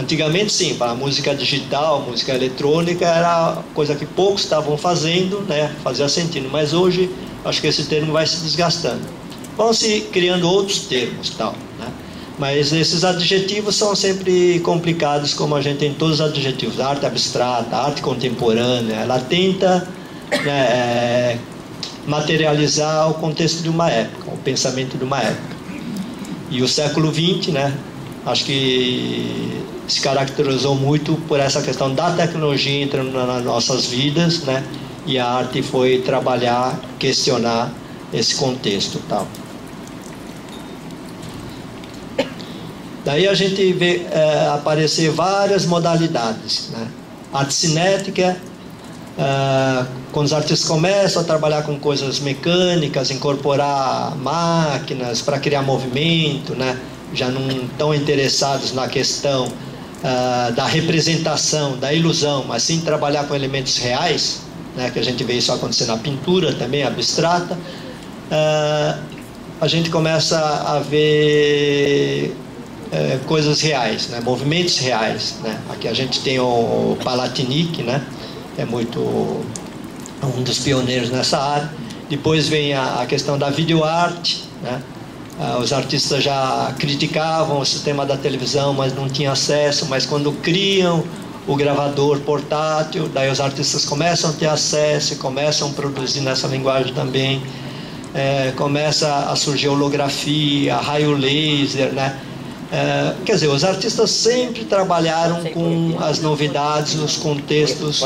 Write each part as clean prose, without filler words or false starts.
Antigamente, sim, para a música digital, música eletrônica, era coisa que poucos estavam fazendo, né? Fazia sentido. Mas hoje, acho que esse termo vai se desgastando. Vão se criando outros termos, tal, né? Mas esses adjetivos são sempre complicados, como a gente tem todos os adjetivos. A arte abstrata, a arte contemporânea, ela tenta, né, materializar o contexto de uma época, o pensamento de uma época. E o século XX, né, acho que se caracterizou muito por essa questão da tecnologia entrando nas nossas vidas, né, e a arte foi trabalhar, questionar esse contexto, tal. Daí a gente vê aparecer várias modalidades, né? Arte cinética, quando os artistas começam a trabalhar com coisas mecânicas, incorporar máquinas para criar movimento, né? Já não estão interessados na questão da representação, da ilusão, mas sim trabalhar com elementos reais, né? Que a gente vê isso acontecer na pintura também, abstrata. A gente começa a ver coisas reais, né? Movimentos reais, né? Aqui a gente tem o Palatinic, né? É muito um dos pioneiros nessa área. Depois vem a questão da videoarte, né? Os artistas já criticavam o sistema da televisão, mas não tinham acesso. Mas quando criam o gravador portátil, daí os artistas começam a ter acesso e começam a produzir nessa linguagem também. Começa a surgir holografia, raio laser, né? Quer dizer, os artistas sempre trabalharam com as novidades, os contextos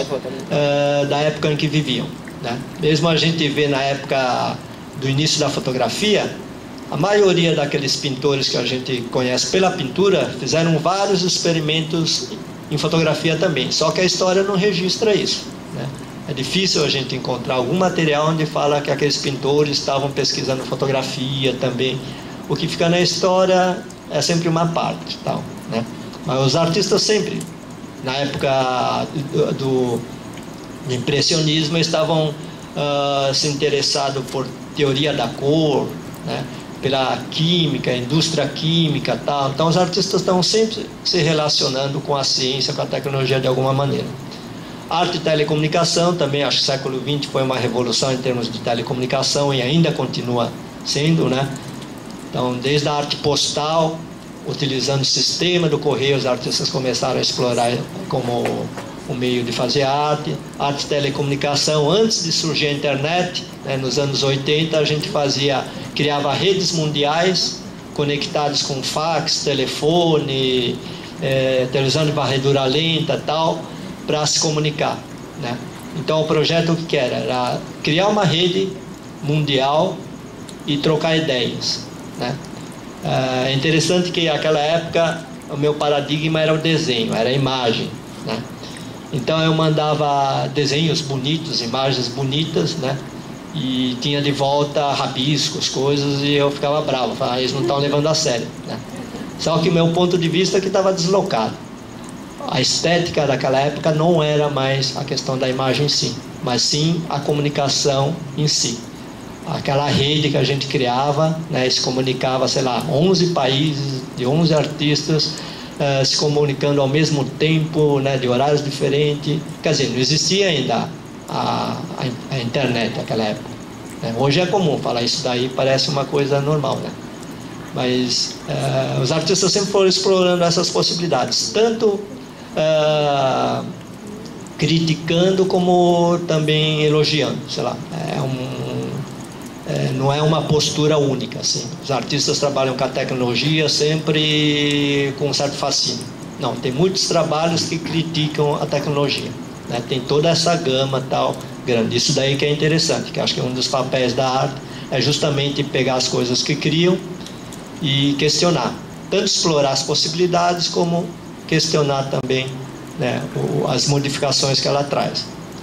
da época em que viviam, né? Mesmo a gente vê na época do início da fotografia, a maioria daqueles pintores que a gente conhece pela pintura fizeram vários experimentos em fotografia também, só que a história não registra isso, né? É difícil a gente encontrar algum material onde fala que aqueles pintores estavam pesquisando fotografia também. O que fica na história é sempre uma parte, tal, né? Mas os artistas sempre, na época do impressionismo, estavam se interessados por teoria da cor, né? Pela química, indústria química, tal. Então os artistas estão sempre se relacionando com a ciência, com a tecnologia de alguma maneira. Arte e telecomunicação também, acho que o século XX foi uma revolução em termos de telecomunicação e ainda continua sendo, né? Então, desde a arte postal, utilizando o sistema do correio, os artistas começaram a explorar como um meio de fazer arte. Arte e telecomunicação, antes de surgir a internet, né, nos anos 80, a gente criava redes mundiais conectadas com fax, telefone, televisão de varredura lenta, tal, para se comunicar, né? Então, o projeto o que era? Era criar uma rede mundial e trocar ideias, né? É interessante que naquela época o meu paradigma era o desenho, era a imagem, né? Então eu mandava desenhos bonitos, imagens bonitas, né? E tinha de volta rabiscos, coisas, e eu ficava bravo, falava, eles não estão levando a sério, né? Só que o meu ponto de vista é que estava deslocado. A estética daquela época não era mais a questão da imagem em si, mas sim a comunicação em si. Aquela rede que a gente criava, né, se comunicava, sei lá, 11 países, de 11 artistas, se comunicando ao mesmo tempo, né, de horários diferentes. Quer dizer, não existia ainda a internet naquela época, né? Hoje é comum falar isso daí, parece uma coisa normal, né? Mas os artistas sempre foram explorando essas possibilidades, tanto criticando como também elogiando, sei lá, não é uma postura única, assim. Os artistas trabalham com a tecnologia sempre com um certo fascínio. Não, tem muitos trabalhos que criticam a tecnologia, né? Tem toda essa gama tal grande. Isso daí que é interessante, que acho que um dos papéis da arte é justamente pegar as coisas que criam e questionar, tanto explorar as possibilidades como questionar também, né, as modificações que ela traz.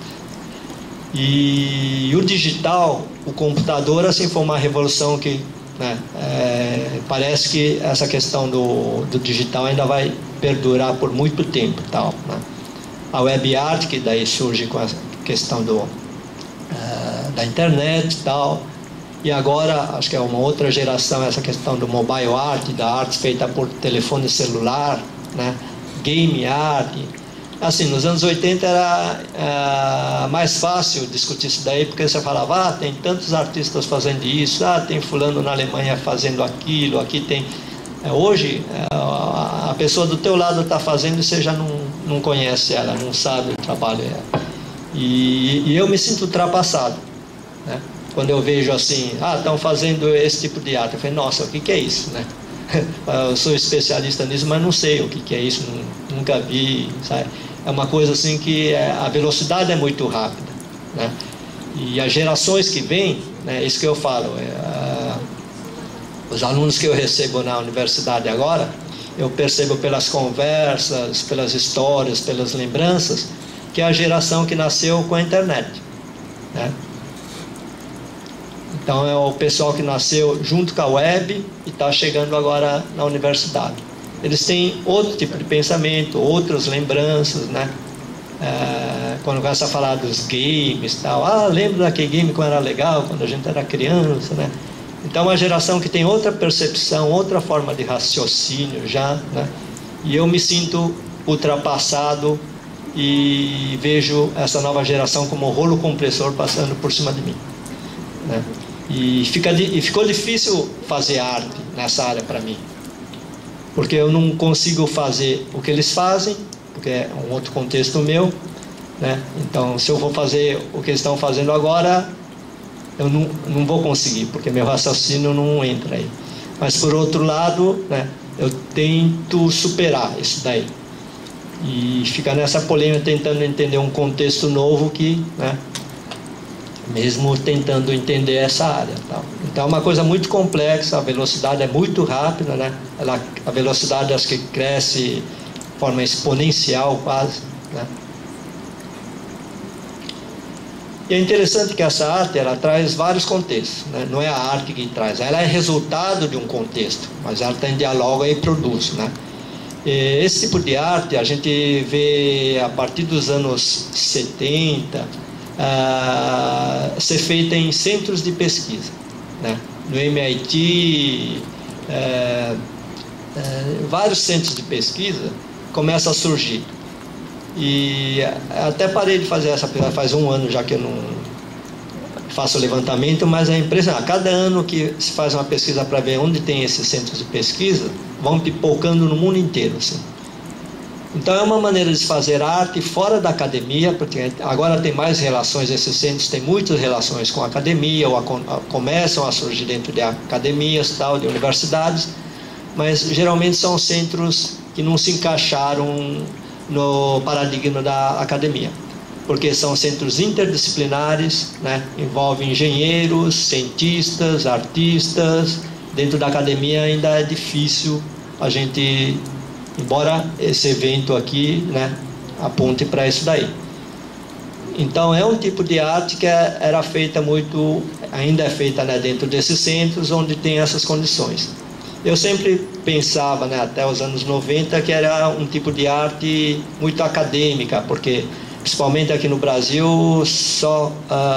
E o digital, o computador, assim, foi uma revolução que, né, parece que essa questão do digital ainda vai perdurar por muito tempo, tal, né? A web art, que daí surge com a questão da internet e tal, e agora acho que é uma outra geração essa questão do mobile art, da arte feita por telefone celular, né, game art. Assim, nos anos 80 era mais fácil discutir isso daí, porque você falava, tem tantos artistas fazendo isso, tem fulano na Alemanha fazendo aquilo, aqui tem... Hoje, a pessoa do teu lado está fazendo e você já não conhece ela, não sabe o trabalho dela. E eu me sinto ultrapassado, né? Quando eu vejo assim, estão fazendo esse tipo de arte, eu falei, nossa, o que é isso, né? Eu sou especialista nisso, mas não sei o que é isso, nunca vi, sabe? É uma coisa assim que a velocidade é muito rápida, né? E as gerações que vêm, né, isso que eu falo, os alunos que eu recebo na universidade agora, eu percebo pelas conversas, pelas histórias, pelas lembranças, que é a geração que nasceu com a internet, né? Então é o pessoal que nasceu junto com a web e está chegando agora na universidade. Eles têm outro tipo de pensamento, outras lembranças, né? Quando começa a falar dos games e tal, lembro daquele game como era legal, quando a gente era criança, né? Então é uma geração que tem outra percepção, outra forma de raciocínio já, né? E eu me sinto ultrapassado e vejo essa nova geração como um rolo compressor passando por cima de mim, né? E ficou difícil fazer arte nessa área para mim, porque eu não consigo fazer o que eles fazem, porque é um outro contexto meu, né? Então, se eu for fazer o que eles estão fazendo agora, eu não vou conseguir, porque meu raciocínio não entra aí. Mas, por outro lado, né, eu tento superar isso daí. E ficar nessa polêmica, tentando entender um contexto novo que, né, mesmo tentando entender essa área, tá? Então é uma coisa muito complexa, a velocidade é muito rápida, né? A velocidade acho que cresce de forma exponencial quase, né? E é interessante que essa arte, ela traz vários contextos, né? Não é a arte que traz, ela é resultado de um contexto, mas ela tem diálogo e produz, né? E esse tipo de arte a gente vê a partir dos anos 70, ser feita em centros de pesquisa, né? No MIT, vários centros de pesquisa começam a surgir. E até parei de fazer essa pesquisa, faz um ano já que eu não faço levantamento, mas é impressionante. Cada ano que se faz uma pesquisa para ver onde tem esses centros de pesquisa, vão pipocando no mundo inteiro, assim. Então é uma maneira de fazer arte fora da academia, porque agora tem mais relações, esses centros têm muitas relações com a academia, ou começam a surgir dentro de academias, tal, de universidades, mas geralmente são centros que não se encaixaram no paradigma da academia, porque são centros interdisciplinares, né? Envolvem engenheiros, cientistas, artistas. Dentro da academia ainda é difícil a gente... Embora esse evento aqui, né, aponte para isso daí. Então é um tipo de arte que era feita muito, ainda é feita, né, dentro desses centros onde tem essas condições. Eu sempre pensava, né, até os anos 90, que era um tipo de arte muito acadêmica, porque principalmente aqui no Brasil só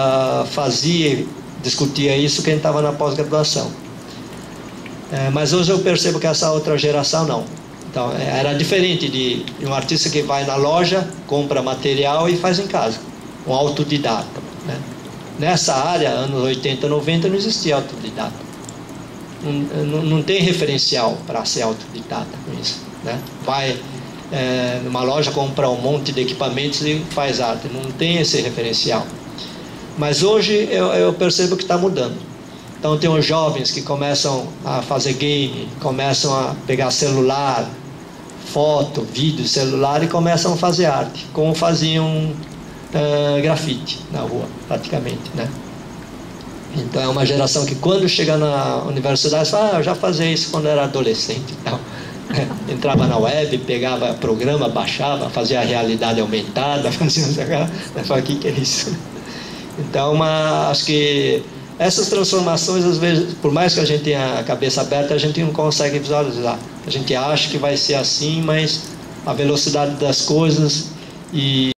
discutia isso quem estava na pós-graduação. Mas hoje eu percebo que essa outra geração não. Então, era diferente de um artista que vai na loja, compra material e faz em casa, um autodidata, né? Nessa área, anos 80, 90, não existia autodidata. Não tem referencial para ser autodidata com isso, né? Vai numa loja, compra um monte de equipamentos e faz arte, não tem esse referencial. Mas hoje eu percebo que está mudando. Então tem os jovens que começam a fazer game, começam a pegar celular, foto, vídeo, celular e começam a fazer arte, como faziam grafite na rua, praticamente, né? Então é uma geração que quando chega na universidade fala, eu já fazia isso quando era adolescente. Então, entrava na web, pegava programa, baixava, fazia a realidade aumentada, fazia o que é isso? Então acho que essas transformações, às vezes, por mais que a gente tenha a cabeça aberta, a gente não consegue visualizar. A gente acha que vai ser assim, mas a velocidade das coisas e